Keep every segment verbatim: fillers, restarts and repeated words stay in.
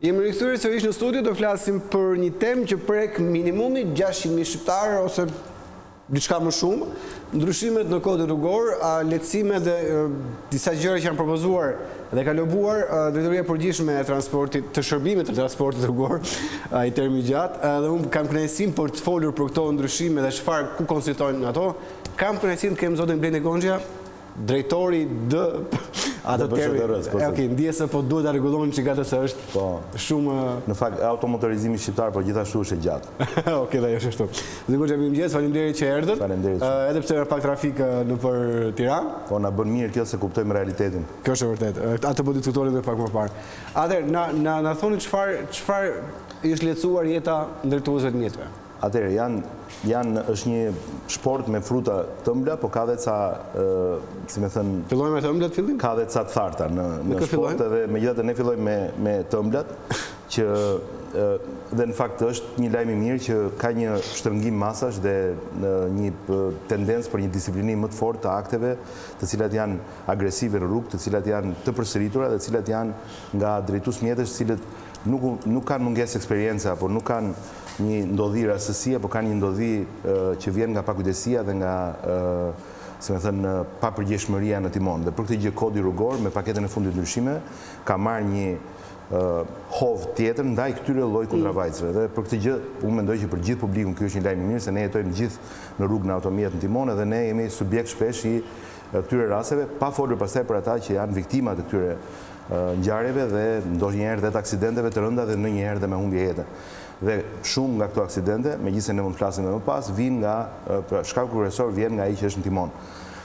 Jemi rikthyer sërish në studio, do flasim për një temë që prek minimumi gjashtëqind mijë shqiptarë ose diçka më shumë, ndryshimet në kodin rrugor, lehtësimet dhe disa gjëra që janë propozuar dhe ka lobuar Drejtoria e Përgjithshme e Transportit të Shërbimit të Transportit Rrugor, ai termi gjatë, dhe unë kam kënaqësinë për të folur për këto ndryshime dhe çfarë ku konsistojnë ato. Kam kënaqësinë të kem zotin Blendi Gonxha, drejtori dë atë termi. Okej, ndjes se po duhet ta rregullojmë që gatë se është shumë në fakt automotorizimi shqiptar, por gjithashtu është e gjatë. Okej, dhe është ashtu. Zotin Gonxha, mirëmëngjes, faleminderit që erdhët. Faleminderit. Edhe pse ka pak trafik nëpër Tiranë. Po na bën mirë kjo se kuptojmë realitetin. Kjo është e vërtetë. Atë po diskutonin edhe pak më parë. Atëherë, na na na thoni çfarë çfarë është lehtësuar jeta ndërtuesve të mjetëve. Atëherë, janë janë është një sport me fruta të ëmbla, po ka dhe ca, si më thënë, fillojmë me të ëmblat fillim? Ka dhe ca të tharta në në sport, edhe megjithatë ne fillojmë me me të ëmblat, që dhe në fakt është një lajm i mirë që ka një shtrëngim masash dhe një tendencë për një disiplinim më të fortë të akteve, të cilat janë agresive në rrugë, të cilat janë të përsëritura dhe të cilat janë nga drejtues mjetësh, të cilët nuk nuk kanë mungesë eksperiencë apo nuk kanë një ndodhi rastësie, po kanë një ndodhi që vjen nga pakujdesia dhe nga, si më thënë, papërgjegjshmëria në timon. Dhe për këtë gjë kodi rrugor me paketën e fundit ndryshime ka marrë një hov tjetër ndaj këtyre lloj kundravajtësve. Dhe për këtë gjë unë mendoj që për gjithë publikun ky është një lajm i mirë, se ne jetojmë gjithë në rrugë në automjet në timon dhe ne jemi subjekt shpesh i këtyre rasteve, pa folur pastaj për ata që janë viktima të këtyre ngjarjeve dhe ndonjëherë dhe të aksidenteve të rënda dhe ndonjëherë dhe me humbje jete. Dhe shumë nga këto aksidente, megjithëse ne mund të flasim më pas, vijnë nga shkaku kryesor vjen nga ai që është në timon.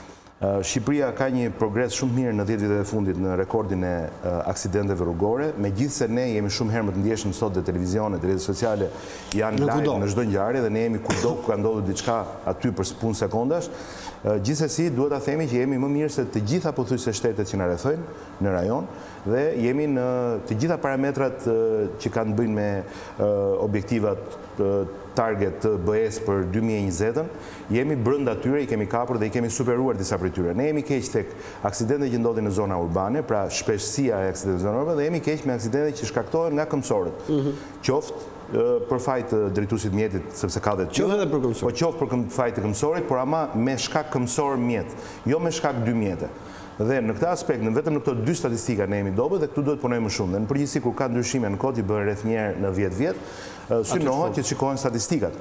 Shqipëria ka një progres shumë mirë në dhjetë vitet e fundit në rekordin e aksidenteve rrugore, megjithëse ne jemi shumë herë më të ndjeshëm sot dhe televizionet, rrjetet sociale janë live në çdo ngjarje dhe ne jemi kudo ku ka ndodhur diçka aty për punë sekondash. Gjithsesi duhet ta themi që jemi më mirë se të gjitha pothuajse shtetet që na rrethojnë në rajon dhe jemi në të gjitha parametrat që kanë bëjnë me objektivat target të B E-s për dy mijë e njëzet-ën, jemi brenda tyre, i kemi kapur dhe i kemi superuar disa prej tyre. Ne jemi keq tek aksidentet që ndodhin në zona urbane, pra shpeshësia e aksidenteve në zona urbane, dhe jemi keq me aksidentet që shkaktohen nga këmbësorët. Qoftë për fajt drejtuesit mjetit, sepse ka dhe të qoftë edhe për këmbësor. Po qoftë për fajt të këmbësorit, por ama me shkak këmbësor mjet, jo me shkak dy mjete. Dhe në këtë aspekt, në vetëm në këto dy statistika ne jemi dobët dhe këtu duhet punojmë më shumë. Dhe në përgjithësi kur ka ndryshime në kod i bëhen rreth një herë në dhjetë vjet, synohet që shikohen statistikat.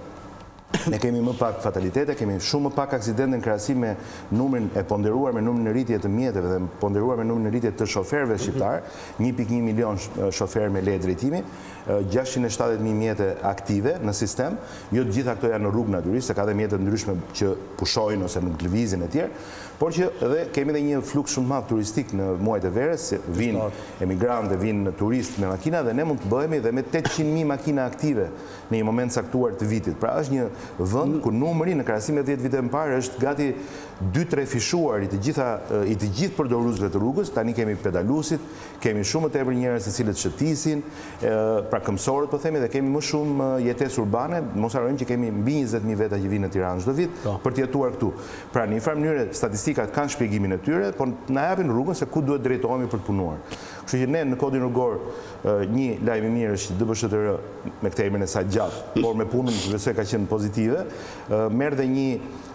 Ne kemi më pak fatalitete, kemi shumë më pak aksidente në krahasim me numrin e ponderuar me numrin e rritje të mjeteve dhe ponderuar me numrin e rritje të shoferëve shqiptar, një pikë një milion shoferë me leje drejtimi, gjashtëqind e shtatëdhjetë mijë mjete aktive në sistem, jo të gjitha këto janë në rrugë natyrisht, se ka dhe mjete të ndryshme që pushojnë ose nuk lëvizin e tjerë, por që edhe kemi dhe një fluks shumë madh turistik në muajt e verës, vinë emigrantë, vinë turistë me makina dhe ne mund të bëhemi dhe me tetëqind mijë makina aktive në një moment caktuar të vitit. Pra është një vend ku numri në krahasim me dhjetë vite më parë është gati dy tre fishuar i të gjitha i të gjithë përdoruesve të rrugës. Tani kemi pedaluesit, kemi shumë më tepër njerëz se cilët shëtisin, pra këmbësorët po themi, dhe kemi më shumë jetesë urbane, mos harrojmë që kemi mbi njëzet mijë veta që vinë në Tiranë çdo vit për të jetuar këtu. Pra në një farë mënyrë statistikat kanë shpjegimin e tyre, por na japin rrugën se ku duhet drejtohemi për të punuar. Kështu që ne në kodin rrugor një lajm i mirë është që D B S H T R me këtë emrin e saj gjatë, por me punën që besoj ka qenë pozitive, merr dhe një,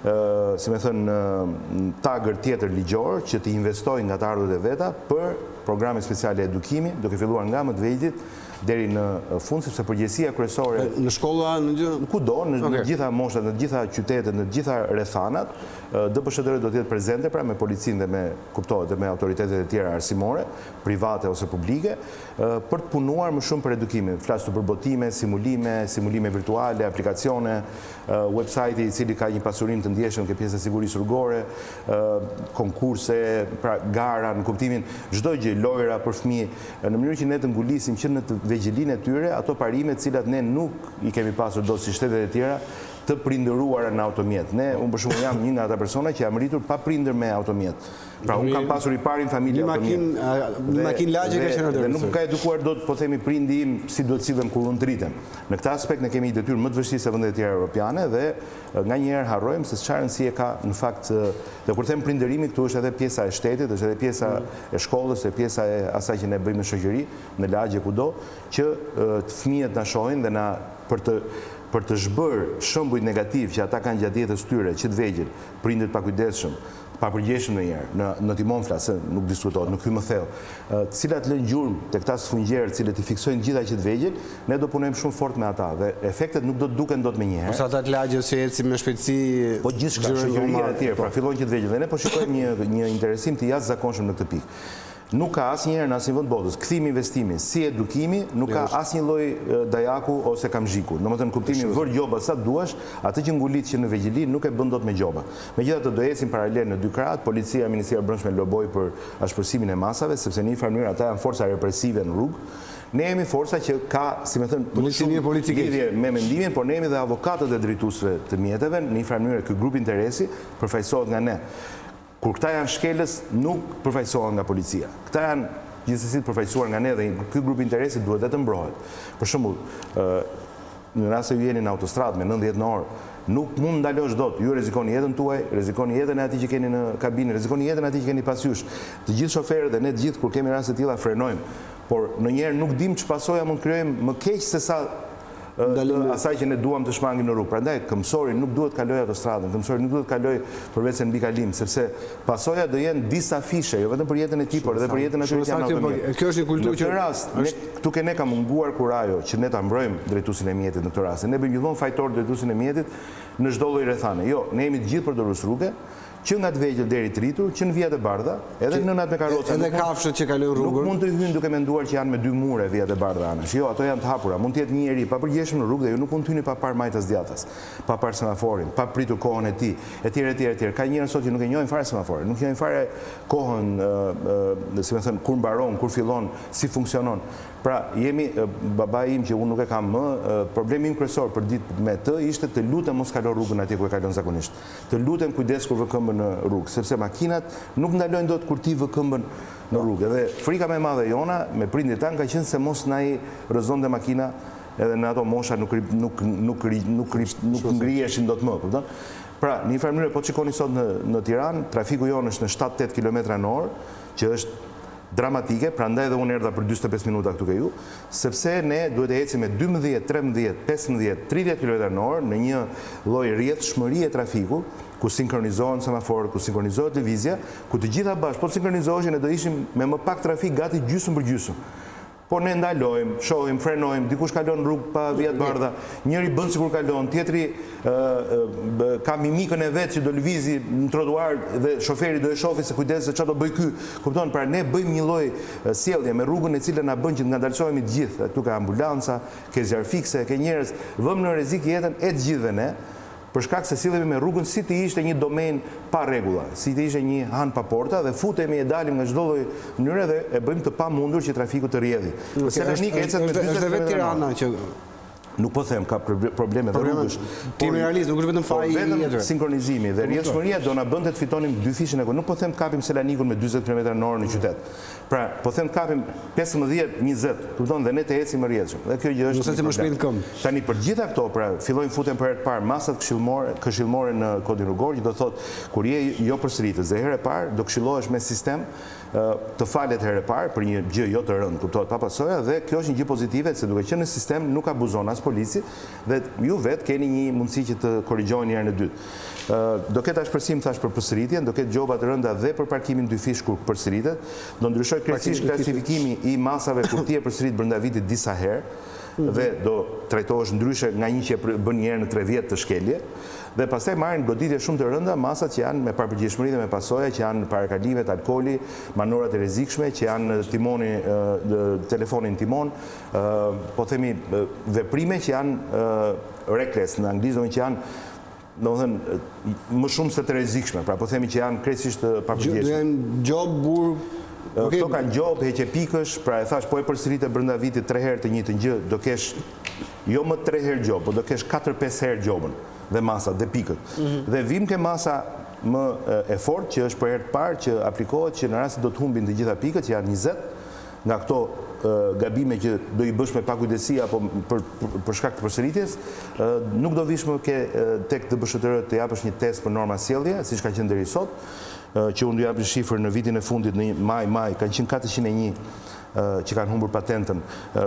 si më thënë, tagër tjetër ligjor që të investojë nga të ardhurat e veta për programe speciale edukimi, duke filluar nga më të vegjëlit deri në fund, sepse përgjegjësia kryesore në shkolla, në gjë kudo, në gjitha moshat, në gjitha qytetet, në gjitha rrethanat, D B S H T R do të jetë prezente pra me policinë dhe me kuptohet dhe me autoritetet e tjera arsimore, private ose publike, për të punuar më shumë për edukimin. Flas për botime, simulime, simulime virtuale, aplikacione, website i cili ka një pasurim të ndjeshëm ke pjesa e sigurisë rrugore, konkurse, pra gara në kuptimin çdo gjë, lojra për fëmijë, në mënyrë që ne të ngulisim që në të vegjëlinë e tyre ato parime të cilat ne nuk i kemi pasur dot si shtetet e tjera, të prindëruara në automjet. Ne, unë për shembull jam një nga ata persona që jam rritur pa prindër me automjet. Pra unë kam pasur i parin familje automjet. Një makinë lagje ka qenë atë. Dhe nuk ka edukuar dot, po themi, prindi im si duhet sillen kur unë dritem. Në këtë aspekt ne kemi një detyrë më të vështirë se vendet e tjera europiane dhe nganjëherë harrojmë se çfarë rëndësie ka në fakt, dhe kur them prindërimi këtu është edhe pjesa e shtetit, është edhe pjesa e shkollës, e pjesa e asaj që ne bëjmë në shoqëri, në lagje kudo, që të fëmijët na shohin dhe na për të për të zhbërë shembuj negativ që ata kanë gjatë jetës tyre, që të vegjël, prindërit pa kujdesshëm, pa përgjeshëm ndonjëherë, në në timon flas, nuk diskutohet, nuk hyj më thellë, të cilat lënë gjurmë tek ta sfungjerë, të cilët i fiksojnë gjitha që të vegjël, ne do punojmë shumë fort me ata dhe efektet nuk do të duken dot menjëherë. Ose ata të lagjës që ecin me shpejtësi, po gjithçka shoqëria e tjerë, pra fillojnë që të vegjël dhe ne po shikojmë një një interesim të jashtëzakonshëm në këtë pikë. Nuk ka asnjëherë në asnjë vend botës kthimi investimi si edukimi, nuk ka asnjë lloj dajaku ose kamzhiku. Domethënë kuptimi vër gjoba sa duash, atë që ngulit që në vegjëli nuk e bën dot me gjoba. Megjithatë do ecin paralel në dy krahët, policia, Ministria e Brendshme loboi për ashpërsimin e masave, sepse në një farë mënyrë ata janë forca represive në rrugë. Ne jemi forca që ka, si më thënë, lidhje me mendimin, por ne jemi dhe avokatët e drejtuesve të mjeteve, në një farë mënyrë ky grup interesi përfaqësohet nga ne. Kur këta janë shkelës, nuk përfaqësohen nga policia. Këta janë gjithsesi të përfaqësuar nga ne dhe ky grup interesi duhet të mbrohet. Për shembull, në rast se ju jeni në autostradë me nëntëdhjetë në orë, nuk mund ndalosh dot. Ju rrezikoni jetën tuaj, rrezikoni jetën e atij që keni në kabinë, rrezikoni jetën e atij që keni pasqysh. Të gjithë shoferët dhe ne të gjithë kur kemi raste të tilla frenojmë, por ndonjëherë nuk dim ç'pasojë mund krijojmë më keq se sa asaj që ne duam të shmangim në rrugë. Prandaj këmsori nuk duhet kaloj autostradën, këmsori nuk duhet kaloj përveç se mbi kalim, sepse pasoja do jenë disa fishe, jo vetëm për jetën e tij, por edhe për jetën e atyre që janë automjet. Kjo është një kulturë që në rast, ne këtu ke ne ka munguar kurajo që ne ta mbrojmë drejtuesin e mjetit në këtë rast. Ne bëjmë gjithmonë fajtor drejtuesin e mjetit në çdo lloj rrethane. Jo, ne jemi të gjithë përdorës rruge, që nga të vegjël deri të rritur, që në vijat e bardha, edhe nënat me karroca. Edhe kafshët që kalojnë rrugën. Nuk mund të hyjnë duke menduar që janë me dy mure vijat e bardha anash. Jo, ato janë të hapura. Mund të jetë një njerëz pa përgjeshëm në rrugë dhe ju nuk mund të hyni pa parë majtas djathtas, pa parë semaforin, pa pritur kohën e tij, etj etj etj. Ka njerëz sot që nuk e njohin fare semaforin, nuk njohin fare kohën, si më thënë, kur mbaron, kur fillon, si funksionon. Pra, jemi, babai im që unë nuk e kam më, problemi im kryesor për ditë me të ishte të lutem mos kalon rrugën atje ku e kalon zakonisht. Të lutem kujdes kur vë këmbën në rrugë, sepse makinat nuk ndalojnë dot kur ti vë këmbën në rrugë. Dhe frika më e madhe jona me prindit tan ka qenë se mos na i rrëzonte makina edhe në ato mosha nuk nuk nuk nuk nuk ngriheshin dot më, kupton? Pra, në një farë mënyrë po shikoni sot në në Tiranë, trafiku jonë është në shtatë deri te kilometra në orë, që është dramatike, prandaj dhe unë erdha për dyzet e pesë minuta këtu ke ju, sepse ne duhet të ecim me dymbëdhjetë, tridhjetë, pesëmbëdhjetë, tridhjetë kilometra në orë në një lloj rrjedhshmërie trafiku, ku sinkronizohen semaforët, ku sinkronizohet lëvizja, ku të gjitha bashkë po sinkronizoheshin ne do ishim me më pak trafik gati gjysmë për gjysmë. Po ne ndalojmë, shohim, frenojmë, dikush kalon rrugë pa vijat bardha, njëri bën sikur kalon, tjetri ka mimikën e vet që do lëvizi në trotuar dhe shoferi do e shohë se kujdes se çfarë do bëj ky. Kupton, pra ne bëjmë një lloj sjellje me rrugën e cila na bën që të ngadalsohemi të gjithë. Këtu ka ambulanca, ke zjarr fikse, ke njerëz, vëmë në rrezik jetën e të gjithëve ne. Për shkak se sillemi me rrugën si të ishte një domen pa rregulla, si të ishte një han pa porta dhe futemi e dalim nga çdo lloj mënyre dhe e bëjmë të pamundur që trafiku të rrjedhë. Selanik ecet me dyzet kilometra. Nuk po them ka probleme dhe rrugësh. Ti me realist, nuk është vetëm fai i vetëm jetër. sinkronizimi dhe rrjedhshmëria do na bënte të fitonim dy fishën e kohë. Nuk po them të kapim Selanikun me dyzet kilometra në orë në qytet. Pra, po them të kapim pesëmbëdhjetë njëzet, kupton, dhe ne të ecim më rrjedhshëm. Dhe kjo gjë është. Nëse më shpejt këmbë. Tani për gjitha këto, pra, fillojnë futen për herë të parë masat këshillmore, këshillmore në kodin rrugor, që do thotë kur je jo përsëritës dhe herë e parë do këshillohesh me sistem të falet herë e parë për një gjë jo të rëndë, kuptohet pa pasoja, dhe kjo është një gjë pozitive se duke qenë në sistem nuk abuzon as polici dhe ju vetë keni një mundësi që të korrigjojnë një herë në dytë. Do ketë ashpërsim thash për përsëritjen, do ketë gjoba të rënda dhe për parkimin dy fish kur përsëritet, do ndryshoj krejtësisht klasifikimi i masave kur ti e përsërit brenda vitit disa herë dhe do trajtohesh ndryshe nga një që bën një herë në tre vjet të shkelje. Dhe pastaj marrin goditje shumë të rënda masat që janë me parapërgjegjësi dhe me pasoja, që janë parakalimet, alkooli, manorat e rrezikshme, që janë timoni, telefonin timon, po themi veprime që janë reckless në anglisht, që janë domethënë më shumë se të rrezikshme, pra po themi që janë krejtësisht papërgjegjësi. Janë gjob bur Këto kanë gjob, heqe pikësh, pra e thash po e përsëritet brenda vitit tre herë të njëjtën gjë, do kesh jo më tre herë gjob, po do kesh katër pesë herë gjobën. dhe masat dhe pikët. Dhe vim ke masa më e fort që është për herë të parë që aplikohet që në rast se do të humbin të gjitha pikët, që janë njëzet, nga këto gabime që do i bësh me pakujdesi apo për, për, për shkak të përsëritjes, nuk do vish më ke tek të B S H T R të japësh një test për norma sjellje, siç ka qenë deri sot, që unë do japë shifër në vitin e fundit në maj, maj, kanë qenë katërqind e një që kanë humbur patentën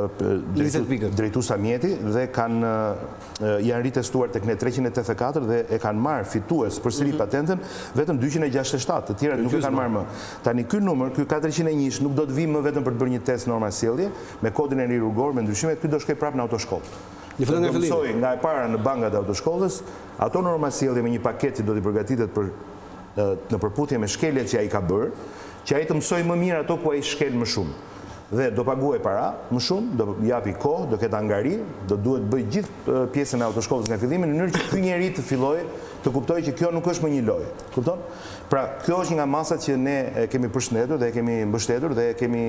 drejtuesa mjeti dhe kanë janë ritestuar tek ne treqind e tetëdhjetë e katër dhe e kanë marrë fitues përsëri patentën vetëm dyqind e gjashtëdhjetë e shtatë, të tjerat nuk e kanë marrë më. Tani ky numër, ky katërqind e një nuk do të vijë më vetëm për të bërë një test norma sjellje me kodin e ri rrugor me ndryshime, ky do shkoj prapë në autoshkollë. Do mësoj nga e para në bankat e autoshkollës, ato norma sjellje me një paketë që do t'i përgatitet për në përputhje me shkeljet që ai ka bërë, që ai të mësoj më mirë ato ku ai shkel më shumë. Dhe do paguaj para më shumë, do japi kohë, do ketë angari, do duhet bëj gjithë pjesën e autoshkollës nga fillimi në mënyrë që ky njeri të fillojë të kuptojë që kjo nuk është më një lojë. Kupton? Pra, kjo është nga masat që ne kemi përshëndetur dhe kemi mbështetur dhe kemi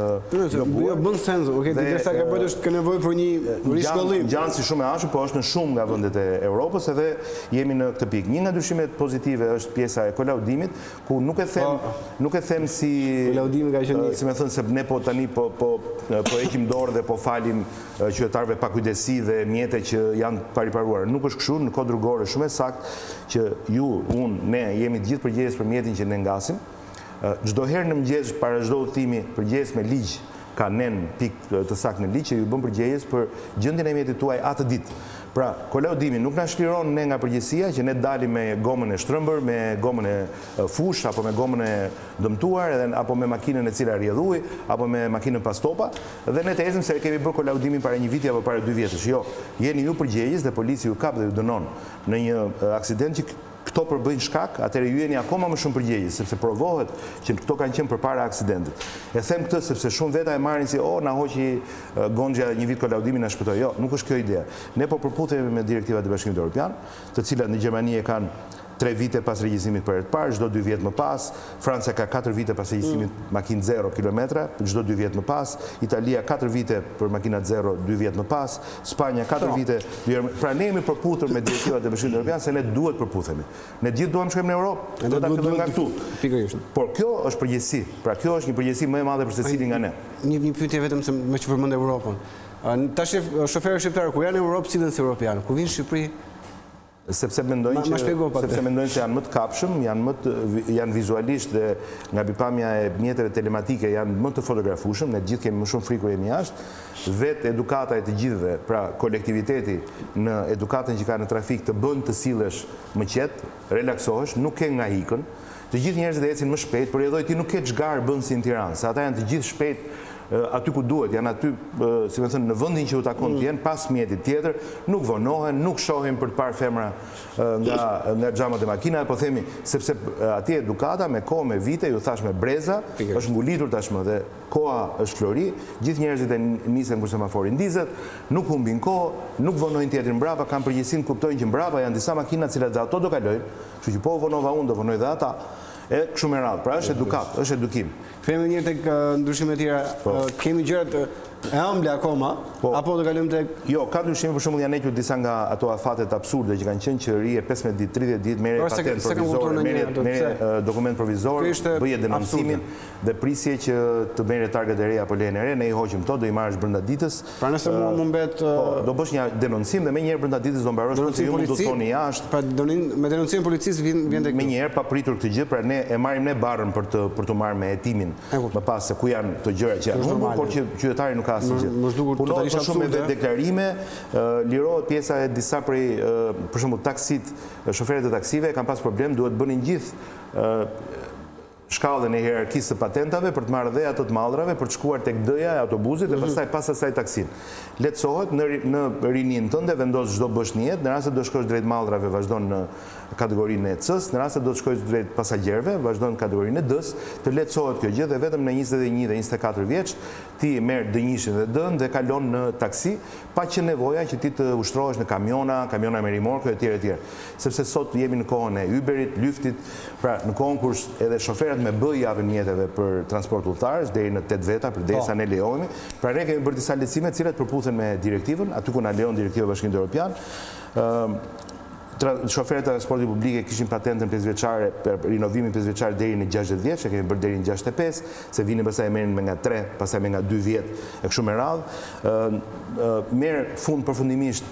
jo bën sens, okay, derisa ka bërë është ka nevojë për një rishkollim. Gjansi shumë e ashtu, po është në shumë nga vendet e Europës edhe jemi në këtë pikë. Një nga ndryshimet pozitive është pjesa e kolaudimit, ku nuk e them, nuk e them si kolaudimi ka qenë, si më thënë se ne po tani po po po heqim dorë dhe po falim qytetarëve pa kujdesi dhe mjete që janë pariparuara. Nuk është kështu, në kod rrugor është shumë e saktë që ju, unë, ne jemi të gjithë përgjegjës për mjetin që ne ngasim. Çdo herë në mëngjes para çdo udhëtimi përgjegjës me ligj ka nën pikë të saktë në ligj që ju bën përgjegjës për gjendjen e mjetit tuaj atë ditë. Pra, kolaudimi nuk na shliron ne nga përgjegjësia që ne dalim me gomën e shtrëmbër, me gomën e fush, apo me gomën e dëmtuar, edhe apo me makinën e cila rrjedh ujë, apo me makinën pas topa, dhe ne të ecim se kemi bërë kolaudimin para një viti apo para dy vjetësh. Jo, jeni ju përgjegjës dhe polici ju kap dhe ju dënon në një aksident që këto përbëjnë shkak, atëherë ju jeni akoma më shumë përgjegjës, sepse provohet që këto kanë qenë përpara aksidentit. E them këtë sepse shumë veta e marrin si, o, na hoqi Gonxha një vit kolaudimin na shpëtoi. Jo, nuk është kjo ideja. Ne po përputhemi me direktivat e Bashkimit Evropian, të cilat në Gjermani e kanë tre vite pas regjistrimit për herë të parë, çdo dy vjet më pas. Franca ka katër vite pas regjistrimit makinë zero kilometra, çdo dy vjet më pas. Italia katër vite për makinat zero, dy vjet më pas. Spanja katër vite. Pra ne jemi përputhur me direktivat e Bashkimit Evropian se ne duhet përputhemi. Ne gjithë duam shkojmë në Europë, do ta fillojmë nga këtu. Pikërisht. Por kjo është përgjegjësi. Pra kjo është një përgjegjësi më e madhe për secilin nga ne. Një një pyetje vetëm se më që përmend Europën. Tash shoferët shqiptarë kur janë në Europë sillen si europianë, kur vinë në Shqipëri sepse mendojnë që sepse mendojnë se janë më të kapshëm, janë më të janë vizualisht dhe nga bipamja e mjeteve telematike janë më të fotografueshëm, ne gjithë kemi më shumë frikë kur jemi jashtë. Vetë edukata e të gjithëve, pra kolektiviteti në edukatën që ka në trafik të bën të sillesh më qetë, relaksohesh, nuk ke nga ikën. Të gjithë njerëzit ecin më shpejt, por edhe ti nuk ke çgarë bën si në Tiranë, se ata janë të gjithë shpejt aty ku duhet, janë aty, si më thënë, në vendin që u takon të jenë, pas mjetit tjetër, nuk vonohen, nuk shohin për të parë femra nga xhamat e makinave, po themi, sepse atje edukata me kohë, me vite, ju thash me breza, është mbulitur tashmë dhe koha është flori, gjithë njerëzit e nisen kur semafori ndizet, nuk humbin kohë, nuk vonojnë tjetrin mbrapa, kanë përgjegjësinë, kuptojnë që mbrapa janë disa makina të cilat dhe ato do kalojnë, kështu që po vonova unë, do vonoj dhe ata. E kështu me radhë, pra është edukat, është edukim. Kthehemi një tek ndryshime të tjera. Kemi gjërat e ëmbla akoma, apo do kalojmë tek Jo, ka ndryshime, për shembull janë hequr disa nga ato afatet absurde që kanë qenë që rije pesëmbëdhjetë ditë, tridhjetë ditë, merre patent provizore, merre dokument provizor, bëje denoncimin dhe prisje që të merre target e reja apo lejen e re, ne i hoqim to, do i marrësh brenda ditës. Pra nëse mua më mbet do bësh një denoncim dhe më njëherë brenda ditës do mbarosh se ju mund të thoni jashtë. Pra me denoncimin policisë vjen vjen tek më njëherë pa pritur këtë gjë, pra ne e marrim ne barrën për të për të marrë me hetimin më pas se ku janë të gjërat që janë humbur, por që qytetari nuk ka asgjë. Punohet për shumë me vetë deklarime, lirohet pjesa e disa prej, për shembull taksit, shoferët e taksive kanë pas problem, duhet bënin gjithë shkallën e hierarkisë së patentave për të marrë dhe ato të mallrave për të shkuar tek D-ja e autobusit dhe pastaj pas asaj taksin. Lehtësohet në në rinin tënde vendos çdo bësh një jetë, në rast se do shkosh drejt mallrave vazhdon në kategorinë e C-s, në rast se do të shkojë drejt pasagjerëve vazhdon në kategorinë e D-s, të lehtësohet kjo gjë dhe vetëm në njëzet e një dhe njëzet e katër vjeç ti merr dënjishin dhe D-n dhe kalon në taksi pa që nevoja që ti të ushtrohesh në kamiona, kamiona me rimorko etj etj. Sepse sot jemi në kohën e Uberit, Lyftit, pra në kohën kur edhe shoferët me B japin mjeteve për transport udhëtarësh deri në tetë veta përderisa ne lejohemi. Pra ne kemi bërë disa lehtësime të cilat përputhen me direktivën, aty ku na lejon direktiva e Bashkimit Evropian. shoferët e transportit publik kishin patentën pesë vjeçare për rinovimin pesë vjeçar deri në gjashtëdhjetë vjeç, e kemi bërë deri në gjashtëdhjetë e pesë, se vinin pastaj merren me nga tre, pastaj me nga dy vjet e kështu me radhë. Merr fund përfundimisht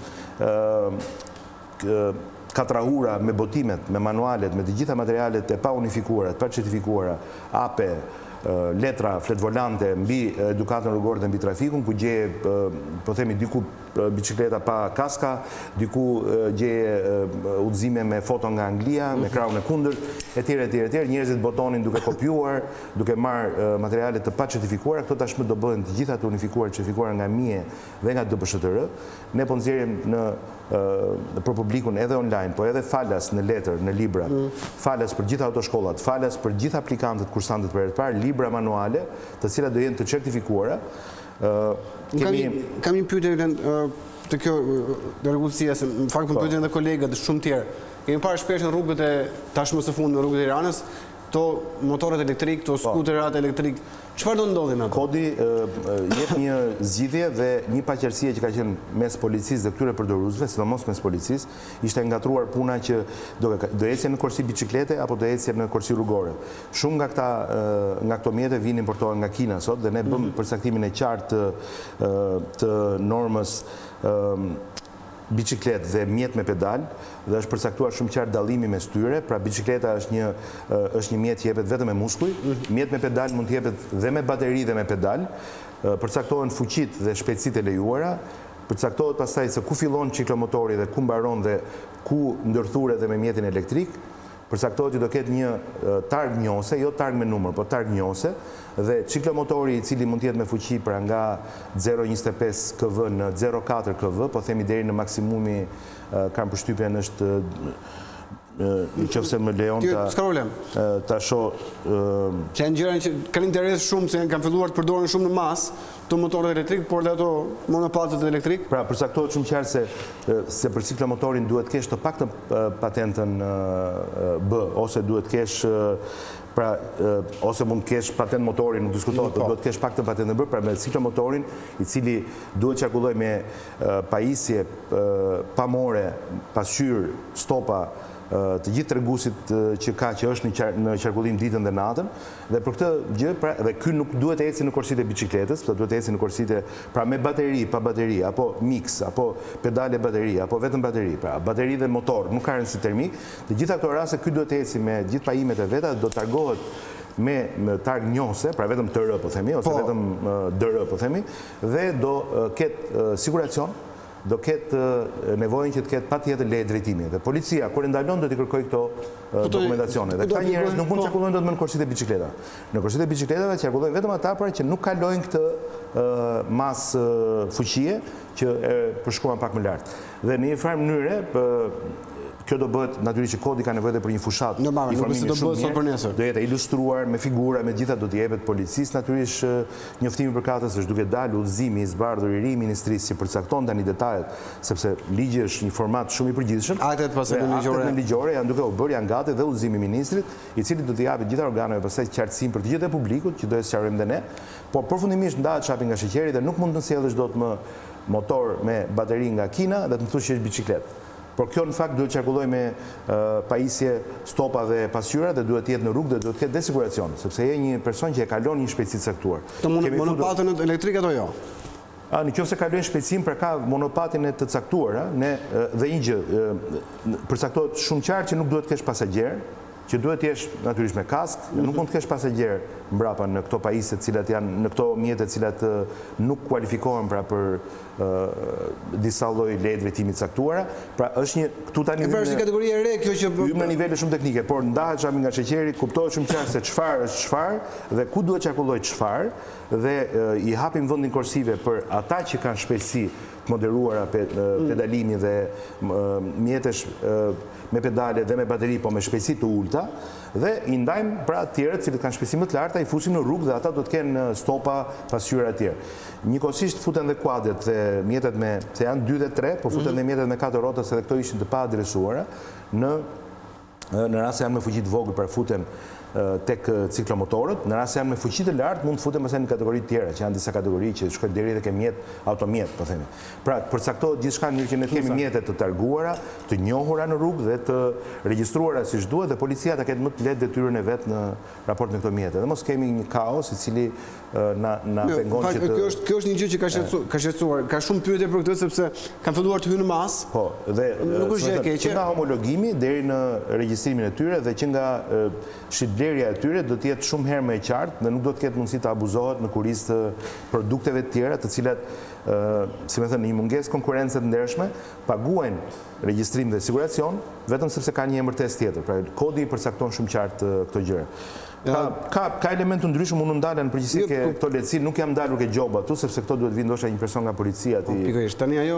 katrahura me botimet, me manualet, me të gjitha materialet e pa unifikuara, pa certifikuara, A P E, letra, flet volante mbi edukatën rrugore dhe mbi trafikun, ku gjeje, po themi, diku bicikleta pa kaska, diku gjeje udhëzime me foto nga Anglia, me krahun e kundërt, etj, etj, etj. Njerëzit botonin duke kopjuar, duke marrë materiale të pa certifikuara. Këto tashmë do bëhen të gjitha të unifikuara, certifikuara nga M I E dhe nga D P S H T R. Ne po nxjerrim në për publikun edhe online, po edhe falas në letër, në libra, falas për gjitha autoshkollat, falas për gjitha aplikantët kursantët për herë të parë, libra manuale, të cilat do jenë të certifikuara. Kam një pyetje të kjo rregullësia, se në fakt më pyetën edhe kolegët shumë tjerë. Kemi parë shpesh në rrugët e tashmë së fundit në rrugët e Tiranës, to motorët elektrik, to skuterat elektrik. Çfarë do ndodhi me ato? Kodi jep një zgjidhje dhe një paqërsie që ka qenë mes policisë dhe këtyre përdoruesve, sidomos mes policisë, ishte ngatruar puna që do do ecje në korsi biciklete apo do ecje në korsi rrugore. Shumë nga këta nga këto mjete vinin importohen nga Kina sot dhe ne bëm përcaktimin e qartë të normës biciklet dhe mjet me pedal, dhe është përcaktuar shumë qartë dallimi mes tyre. Pra bicikleta është një është një mjet që jepet vetëm me muskuj, mjet me pedal mund të jepet dhe me bateri dhe me pedal. Përcaktohen fuqitë dhe shpejtësitë e lejuara, përcaktohet pastaj se ku fillon ciklomotori dhe ku mbaron dhe ku ndërthuret dhe me mjetin elektrik. Përcaktohet që do ketë një targ njose, jo targ me numër, po targ njose, dhe ciklomotori i cili mund të jetë me fuqi pra nga zero virgulë njëzet e pesë kW në zero virgulë katër kW, po themi deri në maksimumi, kam përshtypjen është në qoftë se më lejon ta shoh. Që janë gjëra që kanë interes shumë, se kanë filluar të përdoren shumë në masë të motorët elektrik, por dhe ato monopatët elektrik. Pra, përcaktohet shumë qartë se se për ciklomotorin duhet kesh të paktën patentën B, ose duhet kesh pra, ose mund kesh patent motori, nuk diskutohet, por duhet kesh paktën patentën B, pra me ciklomotorin i cili duhet qarkulloj me pajisje pamore, pasqyrë, stopa, të gjithë treguesit që ka, që është në qarkullim ditën dhe natën, dhe për këtë gjë, dhe ky nuk duhet të ecë në korsitë e bicikletës, duhet të ecë në korsitë, pra me bateri, pa bateri, apo mix, apo pedale bateri, apo vetëm bateri, pra bateri dhe motor, nuk ka rëndësi termik. Të gjitha këto raste ky duhet të ecë me gjithë pajimet e veta, do të targohet me targ njose, pra vetëm T R po themi, ose vetëm D R po themi, dhe do ketë siguracion, do ketë nevojën që të ketë patjetër leje drejtimi. Dhe policia, kur e ndalon, do t'i kërkoj këto dokumentacione. Dhe këta njerëz nuk mund të qarkullojnë dot me në korsitë e bicikleta. Në korsitë e bicikletave qarkullojnë vetëm ata pra që nuk kalojnë këtë masë fuqie që e përshkruan pak më lart. Dhe në një farë mënyre, kjo do bëhet natyrisht që kodi ka nevojë për një fushat informimi shumë mirë, do jetë ilustruar me figura, me gjitha do t'i jepet policisë natyrisht njoftimi përkatës, është duke dalë udhëzimi i zbardhur i ri i ministrisë që përcakton tani detajet, sepse ligji është një format shumë i përgjithshëm. Aktet pastaj ligjore janë duke u bërë, janë gati dhe udhëzimi i ministrit, i cili do t'i japë gjitha organeve pastaj qartësinë për të gjithë publikut, që do të sqarojmë dhe ne, por përfundimisht ndahet çapi nga sheqeri dhe nuk mund të sjellësh dot më motor me bateri nga Kina dhe të më thush që është bicikletë. Por kjo në fakt duhet qarkulloj me pajisje, stopa dhe pasqyra dhe duhet jetë në rrugë dhe duhet ketë desiguracion, sepse je një person që e kalon një shpejtësi të caktuar. Të monopatën elektrik ato jo? Në qoftë se kalojnë shpejtësinë, pra ka monopatin e të caktuar, dhe një gjë, përcaktohet shumë qartë që nuk duhet kesh pasagjer, që duhet të jesh natyrisht me kask, nuk mund të kesh pasagjer mbrapa në këto pajisje të cilat janë, në këto mjete të cilat nuk kualifikohen pra për disa lloj leje drejtimi të caktuara. Pra është një këtu tani është një kategori e re kjo që në nivele shumë teknike, por ndahet çami nga sheqeri, kuptohet shumë qartë se çfarë është çfarë dhe ku duhet qarkulloj çfarë dhe i hapim vendin korsive për ata që kanë shpejtësi të moderuara pedalimi dhe mjetesh me pedale dhe me bateri, po me shpejtësi të ulta, dhe i ndajmë pra tjerët cilët kanë shpejtësi më të larta, i fusim në rrugë dhe ata do të kenë stopa pasqyra të tjerë. Njëkohësisht futen dhe kuadret dhe mjetet me, se janë dy dhe tre, po futen dhe mjetet me katër rrotës edhe këto ishin të pa adresuara, në në rast se janë me fuqi të vogël, pra futen tek ciklomotorët, në rast se janë me fuqi të lartë, mund të futen pastaj në kategori të tjera, që janë disa kategori që shkojnë deri tek mjet, automjet, po themi. Pra, përcaktohet gjithçka në mënyrë që ne kemi mjete të targuara, të njohura në rrugë dhe të regjistruara siç duhet dhe policia ta ketë më të lehtë detyrën e vet në raport me këto mjete. Dhe mos kemi një kaos i cili na na pengon që të... Kjo është kjo është një gjë që ka shqetësuar, ka shqetësuar. Ka shumë pyetje për këtë sepse kanë filluar të hynë në mas. Po, dhe nuk është gjë e keqe. Që nga homologimi deri në regjistrimin e tyre dhe që nga shitblerja e tyre do të jetë shumë herë më e qartë dhe nuk do të ketë mundësi të abuzohet në kurizë të produkteve të tjera, të cilat, si më thënë, një mungesë konkurrence të ndershme, paguajnë regjistrim dhe siguracion vetëm sepse kanë një emërtesë tjetër. Pra, kodi i përcakton shumë qartë këto gjëra. Ka elementë ndryshëm, unë ndalen në përgjithësi ke këto lehtësi, nuk jam dalur ke gjoba tu, sepse këto duhet vinë ndoshta një person nga policia ti. Pikërisht, tani ajo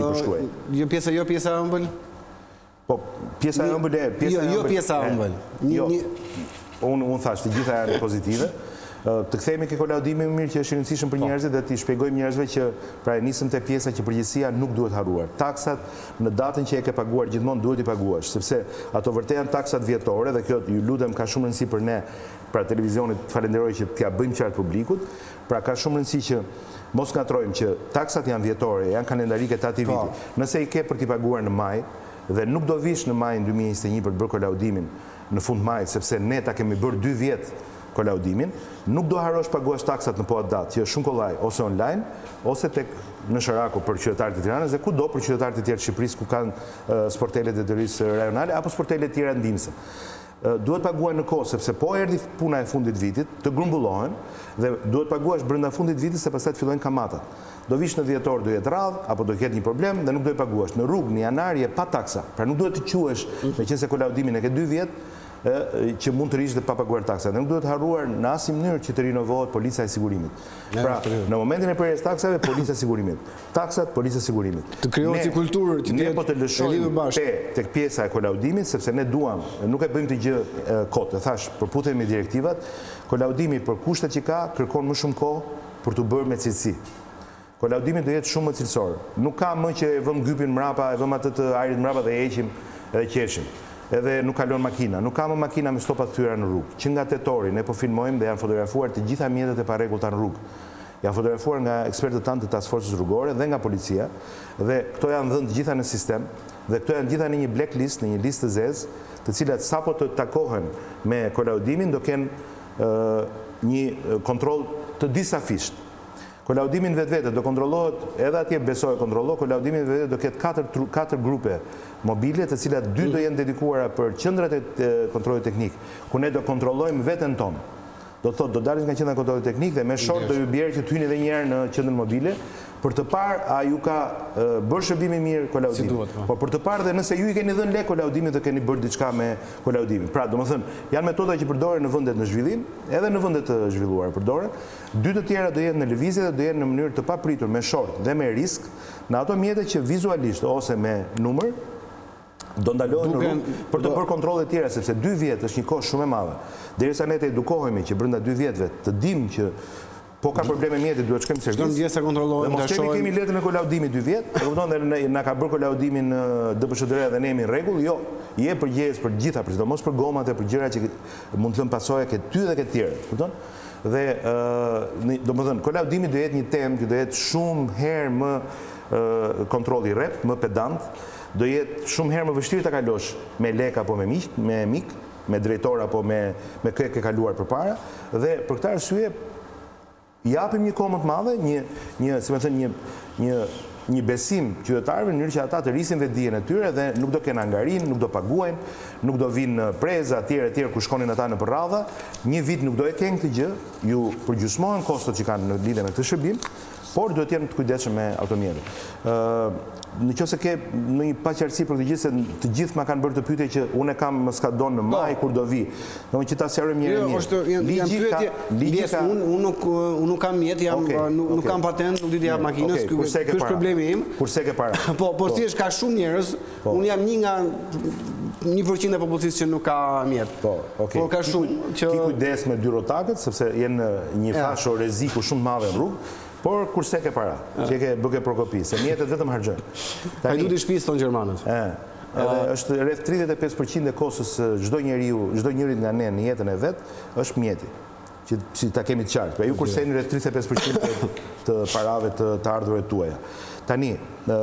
jo pjesa jo pjesa e ëmbël. Po, pjesa e ëmbël e pjesa jo pjesa e ëmbël. Jo. Unë unë thash, të gjitha janë pozitive. Të kthehemi ke kolaudimi më mirë që është i rëndësishëm për njerëzit dhe t'i shpjegojmë njerëzve që pra e nisëm te pjesa që përgjithësia nuk duhet haruar. Taksat në datën që e ke paguar gjithmonë duhet i paguash, sepse ato vërtet janë taksat vjetore dhe kjo ju lutem ka shumë rëndësi për ne, pra televizionit falenderoj që t'ja bëjmë qartë publikut, pra ka shumë rëndësi që mos ngatrojmë që taksat janë vjetore, janë kalendarike të atij viti. Nëse i ke për t'i paguar në maj dhe nuk do vish në maj në dy mijë e njëzet e një për të bërë kolaudimin në fund majit, sepse ne ta kemi bërë dy vjet kolaudimin, nuk do harosh paguash taksat në po atë datë, që është shumë kollaj, ose online, ose tek në Sharaku për qytetarët e Tiranës dhe kudo për qytetarët e tjerë të Shqipërisë ku kanë sportelet e detyrisë rajonale apo sportelet tjera ndihmëse. Duhet paguaj në kohë, sepse po erdhi puna e fundit vitit, të grumbullohen dhe duhet paguash brenda fundit vitit se pastaj të fillojnë kamatat. Do vish në dhjetor do jetë radhë, apo do ketë një problem dhe nuk do i paguash. Në rrugë, në janar je pa taksa, pra nuk duhet të quhesh, me qenë se kolaudimin e ke dy vjet, që mund të rish dhe pa paguar taksa. Dhe nuk duhet harruar në asnjë mënyrë që të rinovohet policia e sigurimit. Pra, në momentin e prerjes taksave, policia e sigurimit. Taksat, policia e sigurimit. Të krijohet si kulturë që ne po të lëshojmë tek pjesa e kolaudimit, sepse ne duam, nuk e bëjmë të gjë kot. E thash, përputhem me direktivat, kolaudimi për kushtet që ka kërkon më shumë kohë për të bërë me cilësi. Kolaudimi do jetë shumë më cilësor. Nuk ka më që e vëm gypin mrapa, e vëm atë të ajrit mrapa dhe heqim edhe qeshim. Edhe nuk kalon makina. Nuk ka më makina me stopat thyra në rrugë. Që nga tetori ne po filmojmë dhe janë fotografuar të gjitha mjetet e parregullta në rrugë. Janë fotografuar nga ekspertët tanë të task force-s rrugore dhe nga policia dhe këto janë dhënë të gjitha në sistem dhe këto janë gjitha në një blacklist, në një listë të zezë, të cilat sapo të takohen me kolaudimin do kenë një kontroll të disafisht. Kolaudimin vetë vete do kontrollohet, edhe atje besoj kontrollohet, kolaudimin vetë vete do ketë katër grupe mobile, të cilat dy do jenë dedikuara për qendrat e kontrollit teknik, ku ne do kontrollojmë veten tonë. Do të thotë, do dalim nga qendra e kontrollit teknik dhe me short do ju bjerë që të hyni edhe një herë në qendrën mobile, për të parë a ju ka bërë shërbimi mirë kolaudimin. Por për të parë dhe nëse ju i keni dhënë lek kolaudimin dhe keni bërë diçka me kolaudimin. Pra, domethënë, janë metoda që përdoren në vendet në zhvillim, edhe në vendet të zhvilluara përdoren. Dy të tjera do jenë në lëvizje dhe do jenë në mënyrë të papritur me short dhe me risk në ato mjete që vizualisht ose me numër do ndalohen në rrugë për të bërë kontrolle të tjera, sepse dy vjet është një kohë shumë e madhe. Derisa ne të edukohemi që brenda dy vjetëve të dimë që po ka probleme mjeti, duhet shkojmë servis. Çdo mëngjes kontrollohen, dhe mos kemi kemi letën e kolaudimit dy vjet, e kupton dhe na ka bërë kolaudimin D P S D R dhe ne jemi në rregull, jo, je përgjegjës për gjitha, për sidomos për gomat e për gjëra që mund të lënë pasojë ke ty dhe ke të tjerë, kupton? Dhe domethënë kolaudimi do jetë një temë që do jetë shumë herë më kontrolli rrep, më pedant, do jetë shumë herë më vështirë ta kalosh me lek apo me miq, me mik, me drejtor apo me me kë ke kaluar përpara dhe për këtë arsye japim një kohë më të madhe, një një, si më thënë, një një një besim qytetarëve në mënyrë që ata të rrisin vetë dijen e tyre dhe nuk do kenë angarin, nuk do paguajnë, nuk do vinë preza etj etj kur shkonin ata në përradha, një vit nuk do e kenë këtë gjë, ju përgjysmohen kostot që kanë në lidhje me këtë shërbim, por duhet të jenë të kujdesshëm me automjetin. Në qoftë se ke në një paqartësi për këtë gjë se të gjithë ma kanë bërë të pyetje që unë e kam më skadon në maj kur do vi. Domethënë që ta sqarojmë një herë. Ligji ka, ligji ka, unë unë nuk unë nuk kam mjet, jam nuk kam patent, nuk di të jap makinës, ky është problemi im. Kurse ke para. Po, po thjesht ka shumë njerëz, unë jam një nga një përqind e popullsisë që nuk ka mjet. Po, okay. Po ka shumë që ki kujdes me dyrotakët sepse janë një fashë rreziku shumë të madhe në rrugë. Por kurse ke para, që ke bëke prokopi, se mjetet vetëm harxojnë. Hajduti shtëpisë tonë gjermanët. Është rreth tridhjetë e pesë përqind e kosës çdo njeriu, çdo njeri nga ne në jetën e vet është mjeti. Që si ta kemi të qartë. Pra ju kurseni rreth tridhjetë e pesë përqind të parave të të ardhurave tuaja. Tani,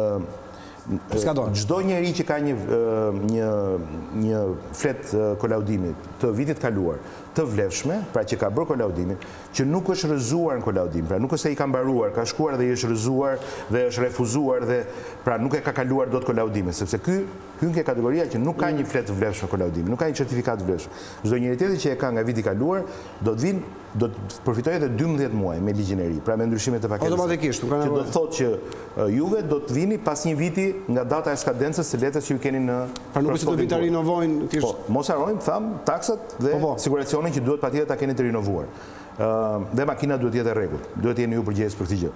çdo njeri që ka një një një flet kolaudimi të vitit kaluar, të vlefshme, pra që ka bërë kolaudimin, që nuk është rrëzuar në kolaudim, pra nuk është se i ka mbaruar, ka shkuar dhe i është rrëzuar dhe është refuzuar dhe pra nuk e ka kaluar dot kolaudimin, sepse ky hyn ke kategoria që nuk ka një flet të vlefshme kolaudimi, nuk ka një certifikat të vlefshëm. Çdo njeri tjetër që e ka nga viti i kaluar do të vinë, do të përfitojë edhe dymbëdhjetë muaj me ligjin e ri, pra me ndryshimet e paketës. Automatikisht, nuk ka nevojë. Që do të thotë që juve do të vini pas një viti nga data e skadencës së letrës që ju keni në. Pra nuk është se do vinë ta rinovojnë thjesht. Po, mos harrojmë, tham, taksat dhe siguracionin që duhet patjetër ta keni të rinovuar. Dhe makina duhet jetë e rregullt, duhet jeni ju përgjegjës për këtë gjë.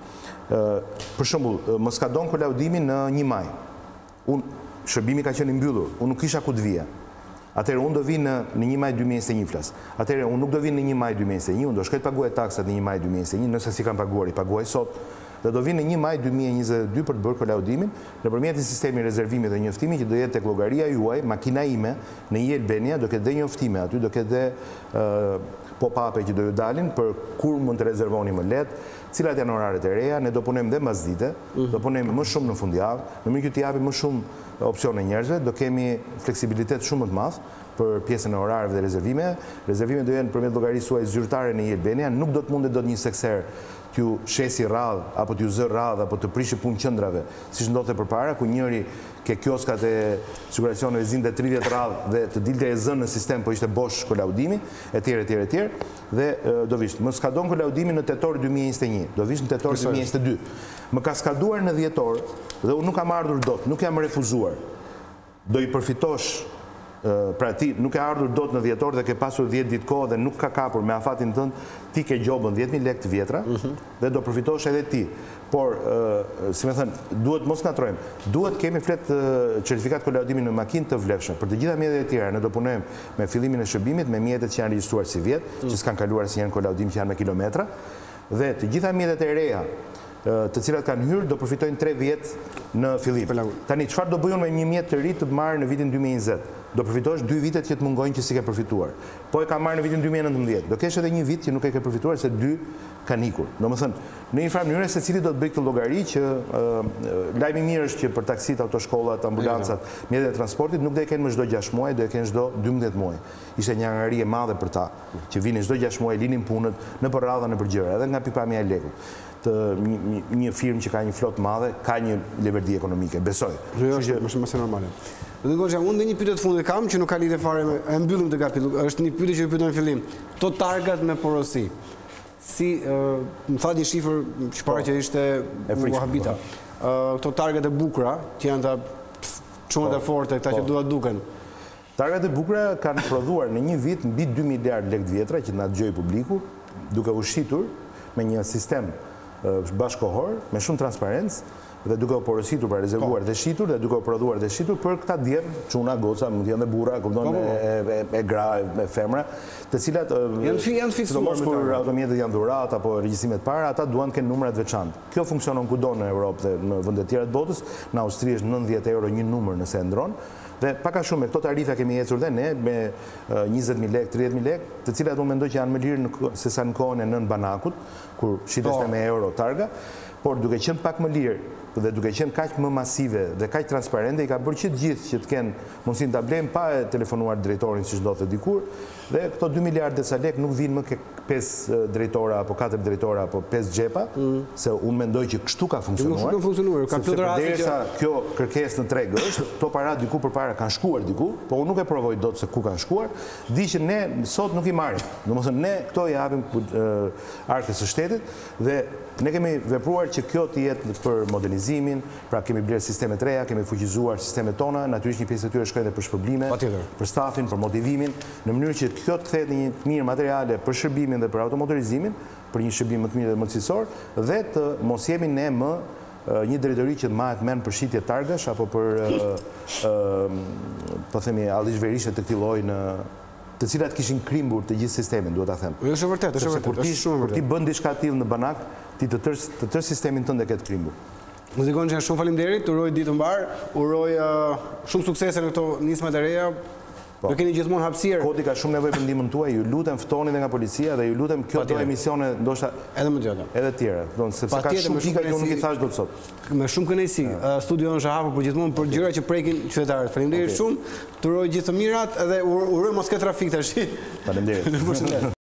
Për shembull, më skadon kolaudimin në një maj. Unë shërbimi ka qenë i mbyllur, unë nuk kisha ku të vija. Atëherë unë do vinë në një maj dy mijë e njëzet e një flas. Atëherë unë nuk do vinë në një maj dy mijë e njëzet e një, unë do shkoj të paguaj taksat në një maj dy mijë e njëzet e një, nëse si kam paguar, i paguaj sot. Dhe do vinë në një maj dy mijë e njëzet e dy për të bërë kolaudimin nëpërmjet një sistemi rezervimi dhe njoftimi që do jetë tek llogaria juaj, makina ime në I Albania do ketë dhe njoftime aty, do ketë dhe pop-up-e që do ju dalin për kur mund të rezervoni më lehtë, cilat janë oraret e reja, ne do punojmë dhe mbasdite, do punojmë më shumë në fundjavë, në mënyrë që të japim më shumë opsione njerëzve, do kemi fleksibilitet shumë më të madh për pjesën e orareve dhe rezervimeve. Rezervimet do jenë përmes llogarisë suaj zyrtare në I Albania, nuk do të mundet dot një sekser t'ju shesi radh apo t'ju zë radh apo të prishi punë qendrave, siç ndodhte përpara, ku njëri ke kioskat e siguracioneve zinte tridhjetë radh dhe të dilte e zënë në sistem, po ishte bosh kolaudimi, etj, etj, etj, dhe do vish. Më skadon kolaudimi në tetor dy mijë e njëzet e një, do vish në tetor dy mijë e njëzet e dy. Më ka skaduar në dhjetor dhe unë nuk kam ardhur dot, nuk jam refuzuar. Do i përfitosh. Pra ti nuk e ardhur dot në dhjetor dhe ke pasur dhjetë ditë kohë dhe nuk ka kapur me afatin tënd, ti ke gjobën dhjetë mijë lekë të vjetra dhe do përfitosh edhe ti. Por, si me thënë, duhet mos ngatrojmë, duhet kemi flet certifikat kolaudimi në makinë të vlefshme. Për të gjitha mjetet e tjera, ne do punojmë me fillimin e shërbimit, me mjetet që janë regjistruar si vjet, që s'kan kaluar si janë kolaudim që janë me kilometra, dhe të gjitha mjetet e reja të cilat kanë hyrë do përfitojnë tre vjet në fillim. Tani, çfarë do bëjnë me një mjet të ri të marrë në vitin dy mijë e njëzet? Do përfitosh dy vitet që të mungojnë që si ke përfituar. Po e ka marrë në vitin dy mijë e nëntëmbëdhjetë. Do kesh edhe një vit që nuk e ke përfituar se dy kanë ikur. Domethënë, në një farë mënyrë secili do të bëj këtë llogari që lajmi i mirë është që për taksit, autoshkollat, ambulancat, mjetet e transportit nuk do e kenë më çdo gjashtë muaj, do e kenë çdo dymbëdhjetë muaj. Ishte një angari e madhe për ta, që vinin çdo gjashtë muaj, linin punët në për radha në për gjëra, edhe nga pikpamja e lekut. Një firmë që ka një flotë madhe, ka një leverdi ekonomike, besoj. Është më normale. Dhe Goxha, unë dhe një pyetje të fundit kam që nuk ka lidhje fare me e mbyllim të kapitull. Është një pyetje që ju pyetoj në fillim. To targat me porosi. Si më tha një shifër që para që ishte Wahabita. Këto targat e bukura, që janë ta çunat e forte, këta që duhet duken. Targat e bukura kanë prodhuar në një vit mbi dy miliard lekë të vjetra që na dëgjoi publiku, duke ushqitur me një sistem bashkohor, me shumë transparencë, dhe duke o porositur, pra rezervuar dhe shqitur, dhe duke o prodhuar dhe shqitur, për këta djerë, quna, goca, mund t'janë dhe burra, kupton, e gra, e femra, të cilat, janë fiksuar, kur automjetet janë dhurat, apo regjisimet para, ata duan të kenë numrat veçantë. Kjo funksionon kudo në Europë dhe në vëndet tjera të botës, në Austri është nëntëdhjetë euro një numër nëse e ndron, dhe paka shumë me këto tarifa kemi ecur dhe ne, me njëzet mijë lekë, tridhjetë mijë lekë, të cilat unë mendoj që janë më lirë se sa në kohën e nën banakut, kur shiteshte me euro targa, por duke qenë pak më lirë dhe duke qenë kaq më masive dhe kaq transparente, i ka bërë që të gjithë që të kenë mundësinë ta blejnë pa e telefonuar drejtorin siç ndodhte dikur, dhe këto dy miliardë sa lekë nuk vinë më ke pesë drejtora apo katër drejtora apo pesë xhepa, se unë mendoj që kështu ka funksionuar. Nuk ka funksionuar, ka plot raste që derisa kjo kërkesë në treg është, këto para diku përpara kanë shkuar diku, po unë nuk e provoj dot se ku kanë shkuar, di që ne sot nuk i marrim. Domethënë ne këto i japim arkës së shtetit dhe ne kemi vepruar që kjo të jetë për modernizimin, pra kemi blerë sistemet reja, kemi fuqizuar sistemet tona, natyrisht një pjesë e tyre shkojnë edhe për shpërblime, për stafin, për motivimin, në mënyrë që kjo të kthehet në një të mirë materiale për shërbimin dhe për automotorizimin, për një shërbim më të mirë dhe më të cilësor, dhe të mos jemi ne më një drejtori që të mahet men për shitje targash apo për po themi allizhverishe të këtij lloji në të cilat kishin krimbur të gjithë sistemin, duhet ta them. Është vërtet, është vërtet. Kur ti bën diçka të tillë në banak, ti të tërë sistemin tënd e ke të krimbur. Muzikon që shumë faleminderit, uroj ditë mbar, uroj shumë suksese në këto nismat e reja. Do keni gjithmonë hapësirë. Kodi ka shumë nevojë për ndihmën tuaj, ju lutem ftoni edhe nga policia dhe ju lutem kjo do emisione ndoshta edhe më tjera. Edhe të tjera, do sepse ka shumë pika që unë nuk i thash dot sot. Me shumë kënaqësi. Studion është hapur për gjithmonë për gjëra që prekin qytetarët. Faleminderit shumë. Të uroj gjithë të mirat edhe uroj mos ketë trafik tash. Faleminderit.